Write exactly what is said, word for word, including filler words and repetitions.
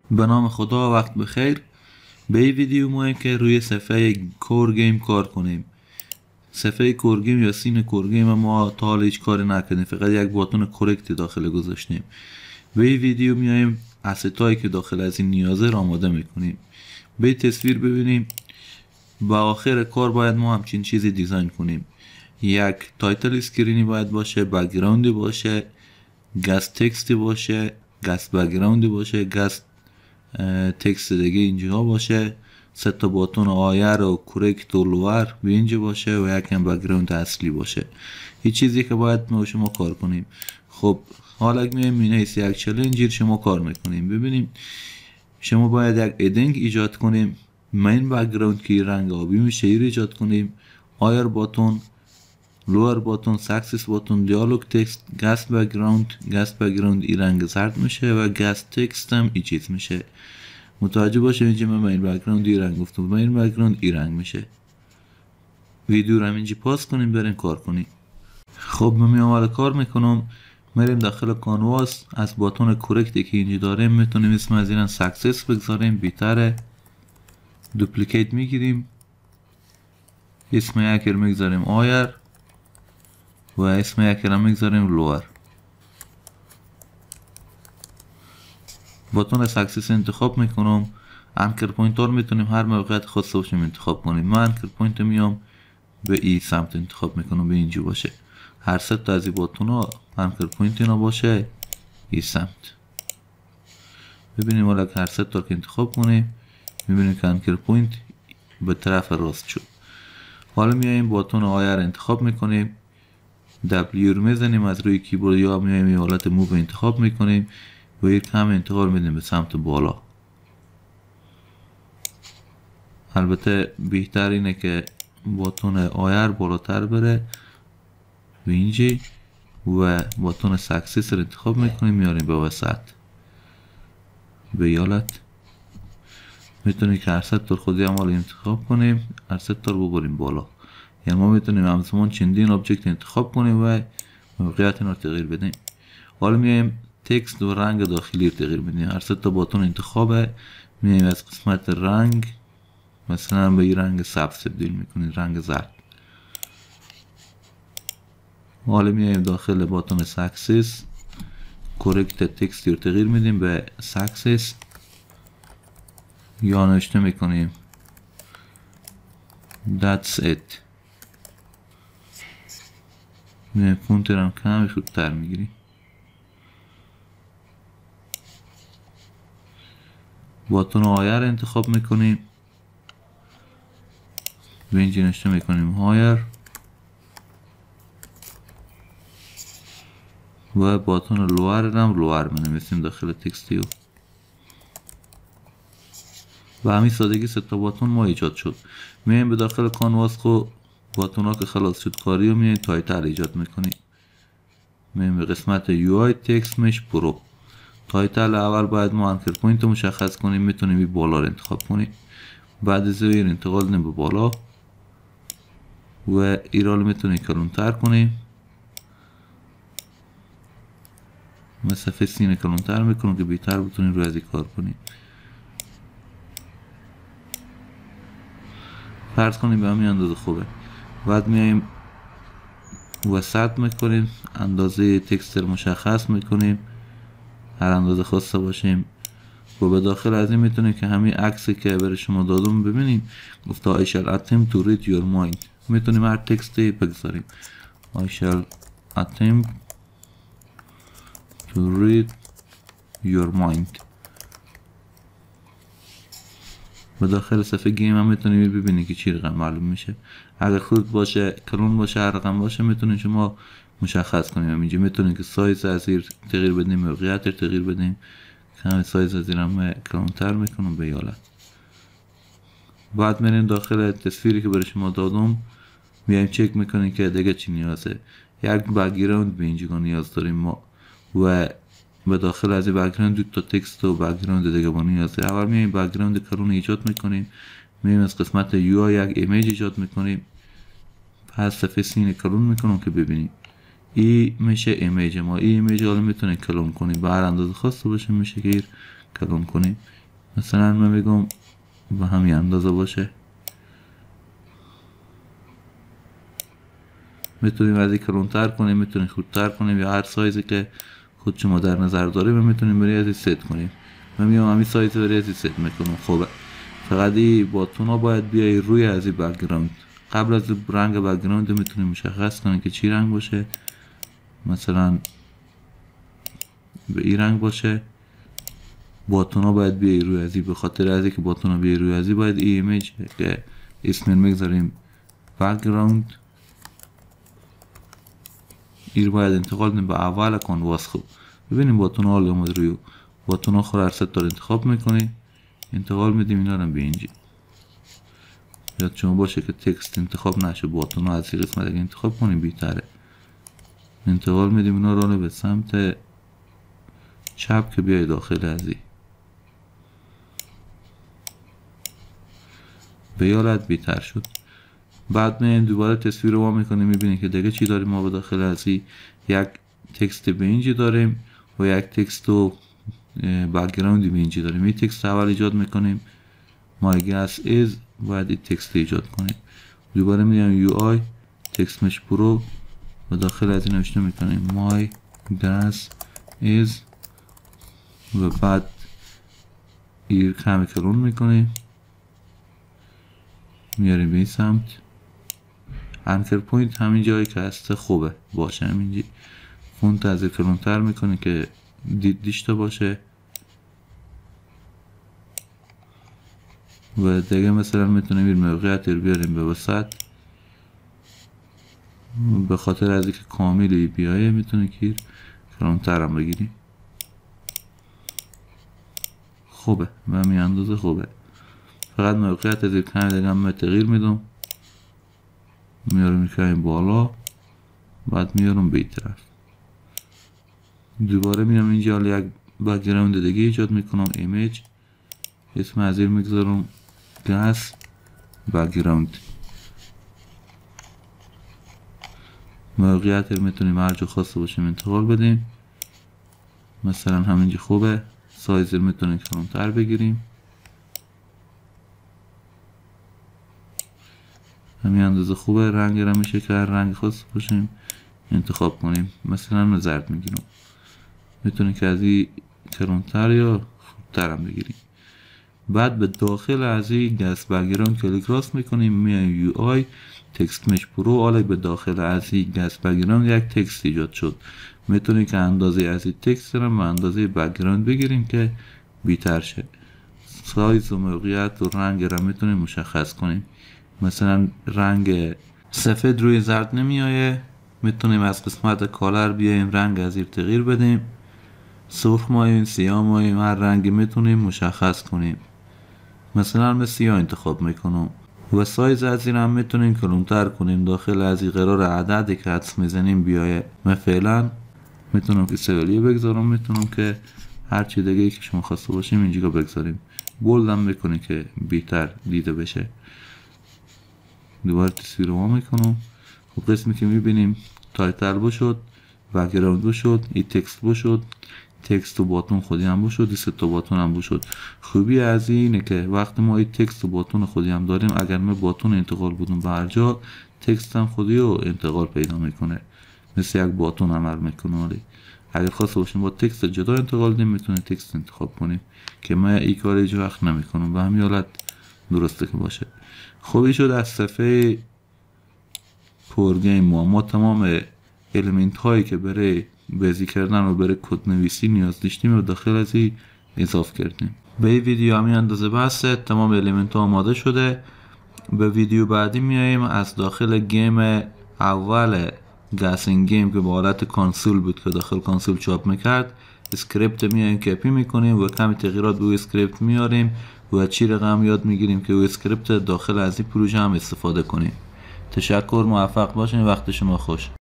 به نام خدا، وقت بخیر. به این ویدیو ما که روی صفحه کور گیم کار کنیم. صفحه کور گیم یا سین کور گیم ما تا حال هیچ کاری نکردیم، فقط یک باتون کرکت داخل گذاشتیم. به این ویدیو میایم اسیتایی که داخل از این نیازه را آماده میکنیم. به تصویر ببینیم. با آخر کار باید ما همچین چیزی دیزاین کنیم. یک تایتل اسکرینی باید باشه، بک‌گراندی باشه، گست تکستی باشه، گست بک‌گراندی باشه، گست تکست دیگه اینجا باشه، سه تا باتون آیر و کرکت و لور به اینجا باشه و یک هم بک‌گراند اصلی باشه. این چیزی که باید ما شما کار کنیم. خب حالا میایم اینه یک چالنجر شما کار میکنیم. ببینیم شما باید یک ادینگ ایجاد کنیم. مین بک‌گراند که رنگ آبی میشه این ایجاد کنیم. آیر باتون، لور باتون، ساکسس باتون، دیالوگ تکست، گست بک‌گراند، گست بک‌گراند این رنگ زرد میشه و گست تکست هم این چیز میشه. متوجه باشه اینجا من مین بک‌گراند این رنگ گفتم، مین بک‌گراند این رنگ میشه. ویدیو رو همینجا پاس کنیم بریم کار کنیم. خب من میام کار میکنم. میریم داخل کانواس، از باتون کرکتی که اینجا داریم میتونیم اسم از این ساکسس بگذاریم، بیتره. دوپلیکیت میگیریم، اسم یکی رو میگذاریم آیر و اسم یکی رو میگذاریم لور. باتون ساکسس انتخاب میکنم. انکر پوینت رو میتونیم هر موقعیت خاص باشیم انتخاب کنیم. من انکر پوینت میام به این سمت انتخاب میکنم، به اینجا باشه. هر سه تا از این باتون ها انکر پوینت اینا باشه این سمت. ببینیم حالا که هر سه تا که انتخاب کنیم میبینیم که انکر پوینت به طرف راست شد. حالا میایم باتون آیر انتخاب میکنیم، دبلیو رو میزنیم از روی کیبورد یا میایم این حالت موو انتخاب میکنیم و یک کم انتقال میدیم به سمت بالا. البته بهتر اینه که باتون آیر بالاتر بره و اینجا و باتون ساکسس رو انتخاب میکنیم میاریم به وسط به یالت. میتونیم که هر ست تا خودی عمال انتخاب کنیم، هر ست تا رو ببریم بالا. یعنی ما میتونیم همزمان چندین آبجکت انتخاب کنیم و موقعیت اینا رو تغییر بدیم. حالا میایم تکست و رنگ داخلی رو تغییر بدیم. هر ست تا باتون انتخابه، میایم از قسمت رنگ مثلا به این رنگ سبز تبدیل میکنیم، رنگ زرد. حالا میایم داخل باتون ساکسس، کرکت تکستی رو تغییر میدیم به ساکسس یا نوشته میکنیم that's it. میایم فونت رو هم کمی خودتر میگیریم. باتون آیر انتخاب میکنیم، به اینجا نوشته میکنیم آیر و باتون لور رو هم لور منویسیم داخل تکستی و همین سادگی سه تا باتون ما ایجاد شد. میایم به داخل کانواس خو باتون ها که خلاص شد کاری و میایم تایتل ایجاد میکنیم. میایم به قسمت یو آی تکست مش پرو. تایتل اول باید ما انکر پوینت رو مشخص کنیم، میتونیم این بالا رو انتخاب کنیم. بعد از این انتقال کنیم به بالا و ایرال میتونیم کلونتر کنیم. مسافه سینه کلونتر میکنم که بیتر بتونیم روی از این کار کنیم. فرض کنیم به همین اندازه خوبه. بعد میایم وسط میکنیم، اندازه تکست رو مشخص میکنیم، هر اندازه خواسته باشیم. و به داخل از این میتونیم که همین عکسی که برای شما دادم ببینیم. گفته I shall attempt to read your mind. میتونیم هر تکستی بگذاریم. I shall attempt to read your mind. به داخل صفحه گیم هم میتونیم ببینید که چی رقم معلوم میشه. اگر خود باشه، کلون باشه، هر رقم باشه میتونید شما مشخص کنیم. اینجا میتونید که سایز از این تغییر بدیم، موقعیت رو تغییر بدیم. کمی سایز از این هم کلونتر میکنم به یالت. بعد میریم داخل تصویری که برای شما دادم، میایم چک میکنیم که دیگه چی نیازه. یک بک‌گراند به اینجا نیاز داریم ما و به داخل از این بک‌گراند دو تا تکست و بک‌گراند دیگه با نیازه. اول میایم بک‌گراند کلون ایجاد میکنیم، میایم از قسمت یو آی یک ایمیج ایجاد میکنیم. پس صفحه سین کلون میکنم که ببینیم این میشه ایمیج ما. این ایمیج حالا میتونه کلون کنیم به هر اندازه خواسته باشه، میشه که کلون کنیم. مثلا من بگم به همین اندازه باشه. میتونیم از این کلونتر کنیم، میتونیم خودتر کنیم یا هر سایزی که خود شما در نظر داریم و میتونیم برای ازی ست کنیم. من میام همین سایز برای ازی ست میکنم. خب فقط این باتون ها باید بیای روی از این بک‌گراند. قبل از رنگ بک‌گراند میتونیم مشخص کنیم که چی رنگ باشه. مثلا به این رنگ باشه. باتون ها باید بیای روی ازی، به خاطر ازی که باتون ها بیای روی ازی باید این ایمیج که اسم میگذاریم بک‌گراند، این باید انتقال بدیم به اول کانواس. خوب ببینیم باتون ها حال اومد روی باتون ها خور هر تا انتخاب میکنیم، انتقال میدیم اینا رو به اینجا. یاد شما باشه که تکست انتخاب نشه، باتون ها از این قسمت اگه انتخاب کنیم بیتره. انتقال میدیم اینا رو به سمت چپ که بیای داخل ازی به یالت بیتر شد. بعد میایم دوباره تصویر رو وا میکنیم، میبینیم که دیگه چی داریم ما به داخل ازی. یک تکست به اینجا داریم و یک تکست و بک‌گراند به اینجا داریم. این تکست اول ایجاد میکنیم، my gas is، باید این تکست ایجاد کنیم. دوباره میایم یو آی تکست مش پرو و داخل از این نوشته میکنیم my gas is و بعد این کمی کلون میکنیم میاریم به این سمت. انکر پوینت همین جایی که هست خوبه باشه، همینجی فونت از کلونتر میکنه که دید دیشته باشه. و دیگه مثلا میتونیم این موقعیت رو بیاریم به وسط، به خاطر از اینکه کاملی بیایه میتونه که کلونتر هم بگیریم. خوبه به همین اندازه خوبه. فقط موقعیت از این کمی دیگه هم تغییر میدم، میارم میکنیم بالا، بعد میارم به این طرف. دوباره میام اینجا یک بک‌گراند دیگه ایجاد میکنم، ایمیج، اسم از این میگذارم گاز بک‌گراند. موقعیت رو میتونیم هر جا خواسته باشیم انتقال بدیم. مثلا همینجا خوبه. سایز رو میتونیم کمتر بگیریم، همین اندازه خوبه. رنگ رو میشه که هر رنگ خواسته باشیم انتخاب کنیم. مثلا من زرد میگیرم، میتونیم که از این کلونتر یا خوبتر هم بگیریم. بعد به داخل از این گاز بک‌گراند کلیک راست میکنیم، میایم یو آی تکست مش پرو. حالا به داخل از این گاز بک‌گراند یک تکست ایجاد شد. میتونیم که اندازه از این تکست رو به اندازه بک‌گراند بگیریم که بیتر شه. سایز و موقعیت و رنگ رو میتونیم مشخص کنیم. مثلا رنگ سفید روی زرد نمیایه، میتونیم از قسمت کالر بیایم رنگ از این تغییر بدیم، سرخ ماییم، سیاه ماییم، هر رنگی میتونیم مشخص کنیم. مثلا من سیاه انتخاب میکنم و سایز از این هم میتونیم کلونتر کنیم. داخل از این قرار عددی که حدس میزنیم بیایه. من فعلا میتونم که سوالیه بگذارم، میتونم که هر چی دیگه که شما خواسته باشیم اینجا بگذاریم. بولد هم میکنه که بیتر دیده بشه. دوباره تصویر رو میکنم. خب قسمی که میبینیم تایتل بشد، بک‌گراند بشد، این تکست بشد، تکست و باتون خودی هم بشد، این سه تا باتون هم بشد. خوبی از اینه که وقتی ما این تکست و باتون خودی هم داریم، اگر ما باتون انتقال بدیم به هر جا، تکست هم خودی رو انتقال پیدا میکنه، مثل یک باتون عمل میکنه. اگر خواسته باشیم با تکست جدا انتقال دیم، میتونیم تکست انتخاب کنیم که من این کار هیچ وقت نمیکنم. به همین حالت درسته که باشه. خوبی شد از صفحه کورگیم ما ما تمام الیمنت هایی که برای بازی کردن و برای کد نویسی نیاز داشتیم و داخل از این اضافه کردیم. به این ویدیو همین اندازه بسه. تمام الیمنت ها آماده شده. به ویدیو بعدی میاییم از داخل گیم اول گاسینگ گیم که با حالت کانسول بود که داخل کانسول چاپ میکرد، اسکریپت میایم کپی میکنیم و کمی تغییرات به اسکریپت میاریم و چی رقم یاد میگیریم که او اسکریپت داخل از این پروژه هم استفاده کنیم. تشکر، موفق باشین، وقت شما خوش.